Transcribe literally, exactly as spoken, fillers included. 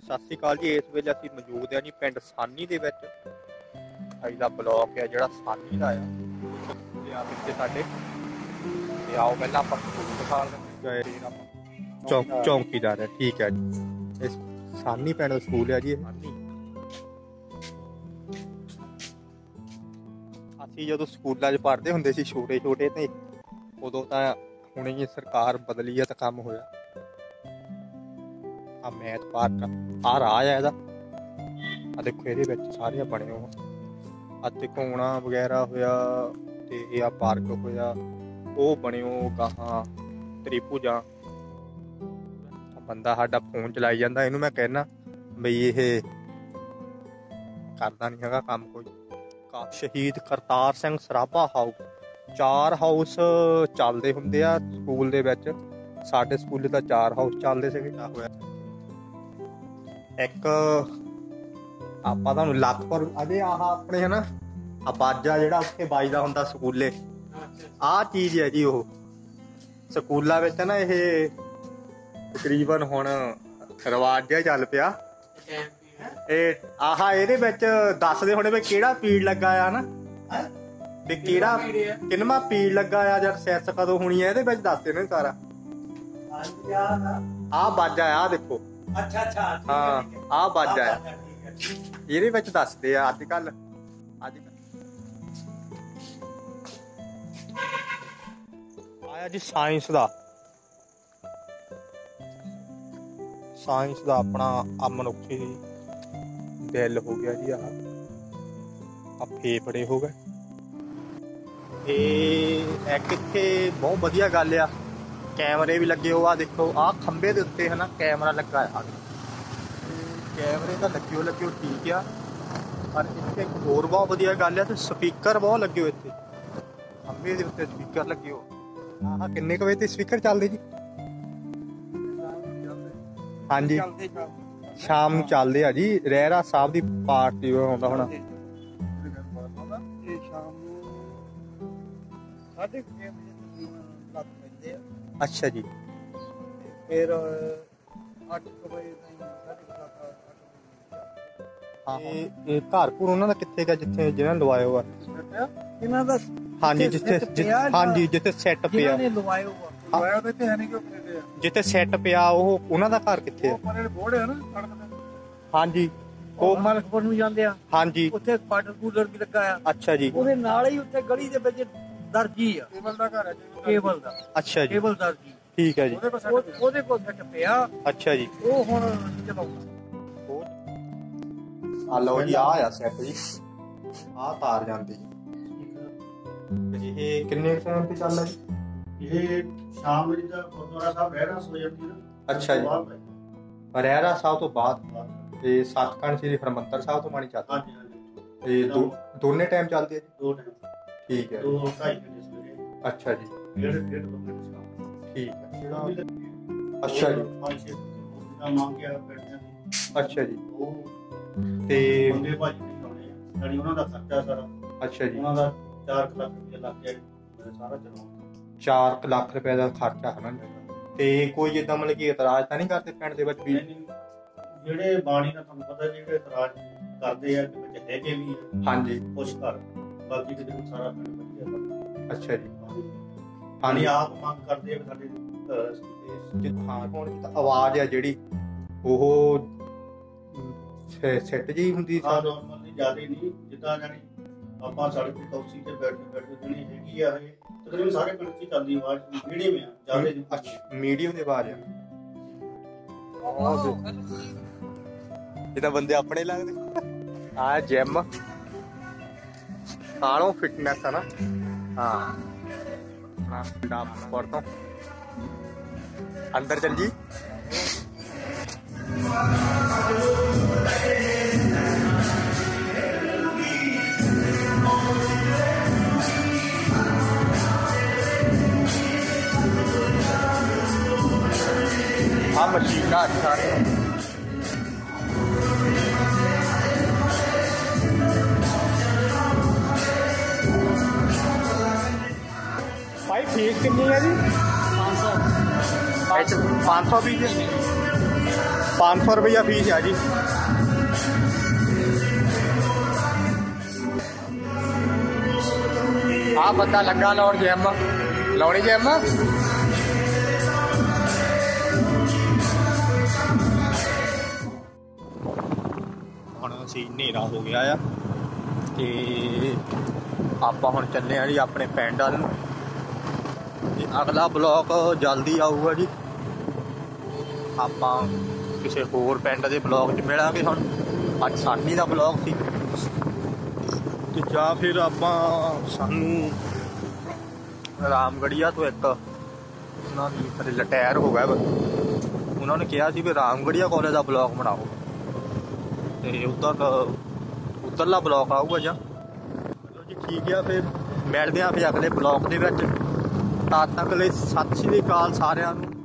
सत श्री अकाल जी। इस वेले असीं मौजूद हैं जी पिंड सानी दे विच। अज दा ब्लॉक है जिहड़ा सानी दा आ पिछे साडे ते आओ पहलां आपां स्कूल दिखा गए चौक चौकीदार है। ठीक है जी, इस सानी पिंड दा स्कूल है जी। असीं जदों स्कूलां च पढ़दे हुंदे सी छोटे छोटे ते उदों तां हुणे जी सरकार बदली है तां काम होया। आ मैथ पार्क आ राह है इहदा, आ देखो इहदे विच सारे बने हो आ ते घोणा वगैरह होया ते इह आ पार्क होया ओह बने हो गाहां त्रिभुजां। बंदा साडा फोन चलाई जांदा, इहनूं मैं कहना बई इह करदा नहीं हैगा काम कोई। शहीद करतार सिंह सराभा हाउस, चार हाउस चलदे हुंदे आ स्कूल दे विच। साडे स्कूले तां चार हाउस चलदे सीगे। होया एक आपां तुहानूं लखपत अजे आह अपने है ना आ बाजा जिहड़ा उत्थे बजदा हुंदा स्कूले, आ चीज़ है जी। ओह स्कूलां विच ना इह तकरीबन हुण रिवाज जिहा चल पिया। ਇਹ ਆਹ ਇਹਦੇ ਵਿੱਚ ਦੱਸਦੇ ਹੁਣੇ ਵੀ ਕਿਹੜਾ ਪੀੜ ਲੱਗਾ ਆ ਨਾ, ਵੀ ਕਿਹੜਾ ਕਿੰਨਵਾਂ ਪੀੜ ਲੱਗਾ ਆ ਜਾਂ ਸੈਸ ਕਦੋਂ ਹੋਣੀ ਹੈ, ਇਹਦੇ ਵਿੱਚ ਦੱਸਦੇ ਨੇ ਸਾਰਾ। ਆਹ ਬਾਜਾ ਆ ਦੇਖੋ। ਅੱਛਾ ਅੱਛਾ ਹਾਂ ਆਹ ਬਾਜਾ ਆ, ਇਹਦੇ ਵਿੱਚ ਦੱਸਦੇ ਆ ਅੱਜ ਕੱਲ। ਅੱਜ ਆਇਆ ਜੀ ਸਾਇੰਸ ਦਾ, ਸਾਇੰਸ ਦਾ ਆਪਣਾ ਆ ਮਨੁੱਖੀ दिल हो गया जी। आह आ फेफड़े हो गए। एक इत्थे बहुत वधिया गल आ, कैमरे भी लगे हो। आ देखो आ खंबे दे उत्ते है ना कैमरा लगा है। कैमरे तो लगे हो लगे हो ठीक आ, पर इत्थे एक होर बहुत वधिया गल आ, स्पीकर बहुत लगे हो इत्थे खंबे दे उत्ते स्पीकर लगे हो। आह किन्ने क बजे ते स्पीकर चलदे जी? हाँ जी शाम ਨੂੰ ਚੱਲਦੇ ਆ ਜੀ। ਰਹਿਰਾ ਸਾਹਿਬ ਦੀ ਪਾਰਟੀ ਆਉਂਦਾ ਹੋਣਾ। ਅੱਛਾ ਜੀ। ਫਿਰ ਅੱਠ ਵਜੇ ਇਹ ਘਰ ਘੁਰ ਉਹਨਾਂ ਦਾ ਕਿੱਥੇ ਗਾ ਜਿੱਥੇ ਜਿਹਨਾਂ ਨੇ ਲਵਾਇਆ ਹੋਆ ਇਹਨਾਂ ਦਾ? ਹਾਂਜੀ ਜਿੱਥੇ ਹਾਂਜੀ ਜਿੱਥੇ ਸੈੱਟ ਪਿਆ ਜਿੱਥੇ ਸੈੱਟ ਪਿਆ ਉਹ ਉਹਨਾਂ ਦਾ ਘਰ ਕਿੱਥੇ ਆ? ਹਾਂਜੀ ਉਹ ਮਲਕਪੁਰ ਨੂੰ ਜਾਂਦੇ ਆ। ਹਾਂਜੀ ਉੱਥੇ ਵਾਟਰ ਕੂਲਰ ਵੀ ਲੱਗਾ ਆ। ਅੱਛਾ ਜੀ। ਉਹਦੇ ਨਾਲ ਹੀ ਉੱਥੇ ਗਲੀ ਦੇ ਵਿੱਚ ਦਰਜੀ ਆ, ਕੇਬਲ ਦਾ ਘਰ ਹੈ ਕੇਬਲ ਦਾ। ਅੱਛਾ ਜੀ ਕੇਬਲ ਦਰਜੀ। ਠੀਕ ਹੈ ਜੀ। ਉਹਦੇ ਕੋਲ ਸੈੱਟ ਪਿਆ। ਅੱਛਾ ਜੀ। ਉਹ ਹੁਣ ਚਲਾਉਂਦਾ। ਆ ਲਓ ਜੀ ਆ ਆ ਸੈੱਟ ਜੀ, ਆ ਤਾਰ ਜਾਂਦੀ ਜੀ। ਇਹ ਕਿੰਨੇ ਟਾਈਮ ਤੇ ਚੱਲਦਾ ਜੀ? ਇਹ ਸ਼ਾਮ ਨੂੰ ਜਦ ਗੁਰਦੁਆਰਾ ਸਾਹਿਬ ਰਹਿਰਾ ਸੋ ਜਾਂਦੀ ਨਾ। ਅੱਛਾ ਜੀ। ਰਹਿਰਾ ਸਾਹਿਬ ਤੋਂ ਬਾਅਦ ਤੇ ਸੱਚਖੰਡ ਸ੍ਰੀ ਹਰਿਮੰਦਰ ਸਾਹਿਬ ਤੋਂ ਬਾਣੀ ਚੱਲਦੀ। ਹਾਂਜੀ ਹਾਂਜੀ। ਇਹ ਦੋ ਦੋਨੇ ਟਾਈਮ ਚੱਲਦੇ ਆ ਜੀ? ਦੋ ਟਾਈਮ। ਠੀਕ ਹੈ। ਦੋ ਢਾਈ ਘੰਟੇ ਸਵੇਰੇ। ਅੱਛਾ ਜੀ। ਡੇਢ ਡੇਢ ਦੋ ਘੰਟੇ ਸ਼ਾਮ। ਠੀਕ ਹੈ। ਅੱਛਾ ਜੀ। ਪੰਜ ਛੇ ਦਾ ਮੰਗ ਗਿਆ ਬੈਠਿਆਂ ਦੀ। ਅੱਛਾ ਜੀ। ਉਹ ਤੇ ਬੰਦੇ ਭਾਜੀ ਨਹੀਂ ਲਾਉਣੇ ਆ ਯਾਨੀ ਉਹਨਾਂ ਦਾ ਖਰਚਾ ਸਾਰਾ। ਅੱਛਾ ਜੀ। ਉਹਨਾਂ ਦਾ ਚਾਰ ਲੱਖ ਰੁਪਏ ਲੱਗ ਗਿਆ ਸਾਰਾ ਚਲਾਉਣ। ਚਾਰ ਲੱਖ ਰੁਪਏ ਦਾ ਖਰਚਾ ਹੈ ਨਾ। ਤੇ ਕੋਈ ਜਿੱਦਾਂ ਮਤਲਬ ਕਿ ਇਤਰਾਜ਼ ਤਾਂ ਨਹੀਂ ਕਰਦੇ ਪਿੰਡ ਦੇ ਵਿੱਚ ਵੀ? ਜਿਹੜੇ ਬਾਣੀ ਦਾ ਤੁਹਾਨੂੰ ਪਤਾ ਜਿਹੜੇ ਇਤਰਾਜ਼ ਕਰਦੇ ਆ ਕਿ ਵਿੱਚ ਹੈਗੇ ਵੀ ਆ। ਹਾਂਜੀ ਕੁਛ ਘਰ, ਬਾਕੀ ਕਿਤੇ ਸਾਰਾ ਪਿੰਡ ਵਧੀਆ। ਅੱਛਾ ਜੀ। ਹਾਂਜੀ ਆਪ ਮੰਗ ਕਰਦੇ ਆ ਵੀ ਸਾਡੇ ਹਾਂ ਹੁਣ ਆਵਾਜ਼ ਆ ਜਿਹੜੀ ਉਹ ਸੈੱਟ ਜੀ ਹੁੰਦੀ ਆ ਨੋਰਮਲੀ ਜ਼ਿਆਦਾ ਨਹੀਂ। ਜਿੱਦਾਂ ਜਾਨੀ ਆਪਾਂ ਸੜਕ ਤੇ ਕੁਰਸੀ ਤੇ ਬੈਠੇ ਬੈਠੇ ਜਿਹੜੀ ਹੈਗੀ ਆ ਇਹ ਤਕਰੀਬਨ ਸਾਰੇ ਪਿੰਡ 'ਚ ਚੱਲਦੀ ਆਵਾਜ਼ ਮੀਡੀਅਮ ਆ ਜ਼ਿਆਦਾ। ਅੱਛਾ ਮੀਡੀਅਮ ਦੀ ਆਵਾਜ਼ ਆ। ਇਹ ਤਾਂ ਬੰਦੇ ਆਪਣੇ ਲੱਗਦੇ ਆ। ਜਿਮ ਸਾਲੋਂ ਫਿਟਨੈਸ ਆ ਨਾ। ਹਾਂ ਡਾਪਰ ਤੋਂ ਅੰਦਰ ਚੱਲ ਜੀ। आ मशीना अच्छा भाई फीस कितनी है जी? पाँच सौ पाँच सौ भी पाँच सौ रुपया फीस है जी। आ बंदा लगा लाउण जिम, लाउणी जिम हुण असीं हनेरा हो गया आ ते आपां हुण चले आ जी अपने पिंड वल नूं। अगला ब्लॉक जल्दी आऊगा जी। आपां किसी होर पिंड दे ब्लॉक च मिलांगे। हुण अज सानी दा ब्लॉक सी ते जां फिर आपां सानू रामगढ़िया तो एक उन्होंने फिर रिटायर हो गया, उन्होंने कहा कि रामगढ़िया कॉलेज का ब्लॉक बनाओ तो उधर उधरला ब्लॉक आऊगा जा। चलो जी ठीक है, फिर मिलते हैं फिर अगले ब्लॉक के। तद तक ले सत श्री अकाल सारिਆਂ ਨੂੰ।